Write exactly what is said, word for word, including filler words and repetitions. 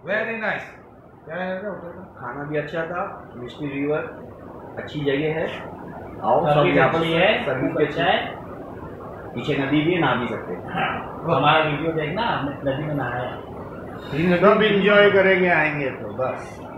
Very nice. क्या है hotel का? खाना भी अच्छा था, मिस्टी रिवर अच्छी जगह है। आओ सब सर्विस यहाँ पर अच्छी है, सर्विस भी अच्छा है। पीछे नदी भी है, नहा भी सकते हैं। हाँ, हमारा वीडियो देखना, हमने नदी में नहाया। तीन घंटे सब इंजॉय करेंगे आएंगे तो बस।